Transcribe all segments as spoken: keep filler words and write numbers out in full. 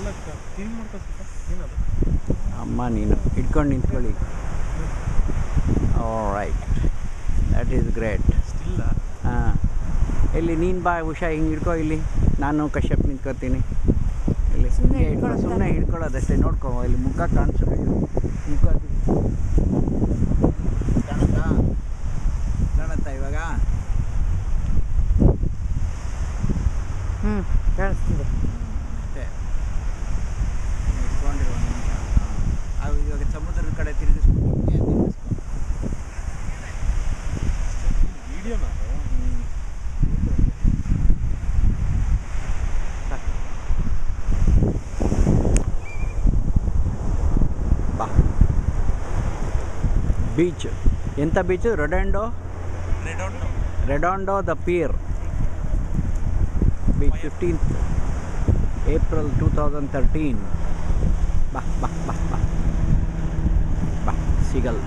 ಅಮ್ಮ ನೀನು ಇಟ್ಕೊಂಡು ನಿಂತ್ಕೊಳ್ಳಿ. Alright, that is great. ಹಾಂ, ಇಲ್ಲಿ ನೀನು ಬಾ ಉಷಾ, ಹಿಂಗೆ ಹಿಡ್ಕೊ. ಇಲ್ಲಿ ನಾನು ಕಶ್ಯಪ್ ನಿಂತ್ಕೊತೀನಿ. ಇಲ್ಲಿ ಸುಮ್ಮನೆ ಹಿಡ್ಕೊಳ್ಳೋ, ಸುಮ್ಮನೆ ಹಿಡ್ಕೊಳ್ಳೋದಷ್ಟೇ. ನೋಡ್ಕೊ, ಇಲ್ಲಿ ಮುಖ ಕಾಣಿಸು. ಮುಖ ಕಾಣುತ್ತಾ ಕಾಣುತ್ತಾ ಇವಾಗ? ಹ್ಞೂ, ಕಾಣಿಸ್ತಿದೆ ಅಷ್ಟೇ. ಇಟ್ಕೊಂಡಿರುವ ನಿಮಿಷ. ಹಾಂ, ಇವಾಗ ಸಮುದ್ರದ ಕಡೆ ತಿರುಗಿಸ್ಕೊಂಡು ವಿಡಿಯೋ ನಾನು ಬಾ. ಬೀಚ್ ಎಂಥ beach? Redondo Redondo Redondo the pier beach, fifteenth April two thousand thirteen. ಬಾ ಬಾ ಬಾ ಬಾ ಬಾ ಸಿಗಲ್.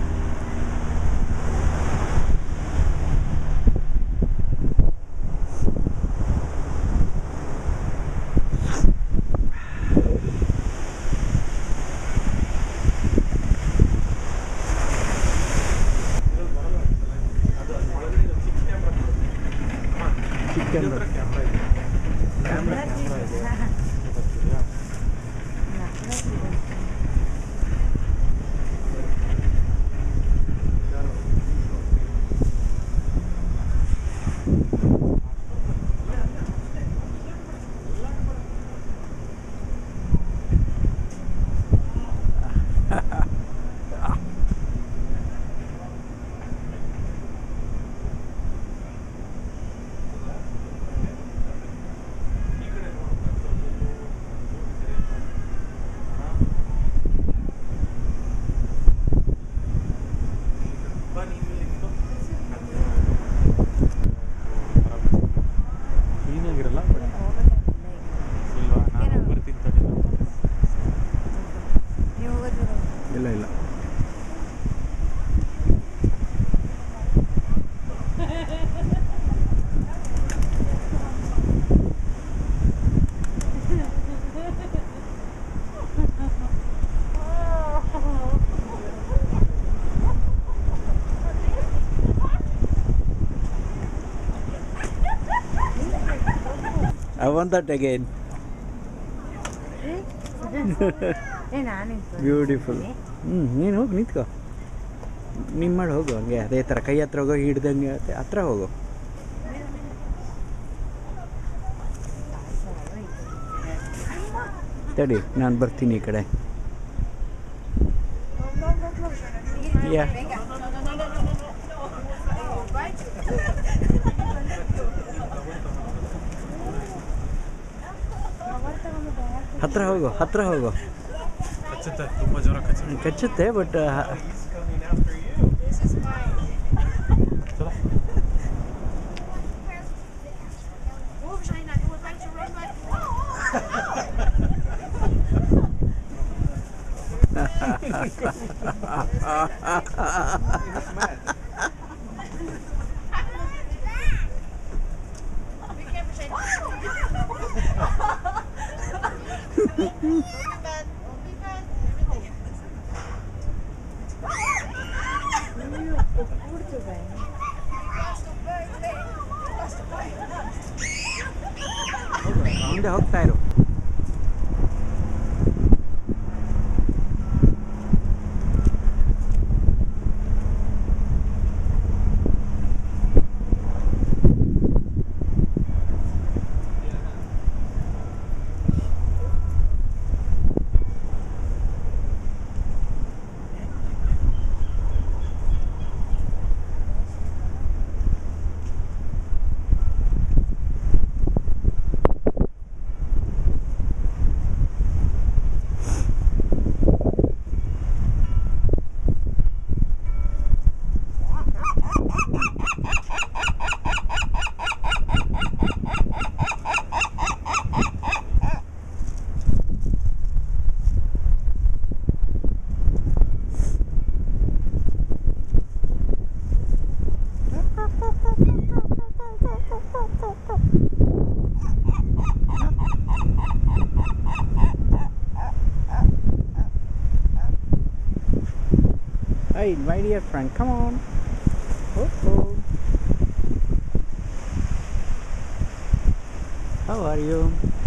ಇಲ್ಲ ಇಲ್ಲ I want that again. Beautiful. ಹ್ಞೂ, ನೀನು ಹೋಗಿ ನಿಂತ್ಕೋ. ನಿಮ್ಮ ಮಾಡಿ ಹೋಗು ಹಂಗೆ, ಅದೇ ಥರ ಕೈ ಹತ್ರ ಹೋಗೋ, ಹಿಡ್ದಂಗೆ ಹತ್ರ ಹೋಗು. ತಡಿ, ನಾನು ಬರ್ತೀನಿ ಈ ಕಡೆ. ಯಾ ಹತ್ರ ಹೋಗು, ಹತ್ರ ಹೋಗು. ಕಚ್ಚುತ್ತೆ, ತುಂಬ ಜೋರ ಕಚ್ಚುತ್ತೆ. ಕಚ್ಚುತ್ತೆ ಬಟ್ ಮುಂದೆ ಹೋಗ್ತಾ ಇರು. Hey, my dear friend, come on. Oh, oh. How are you?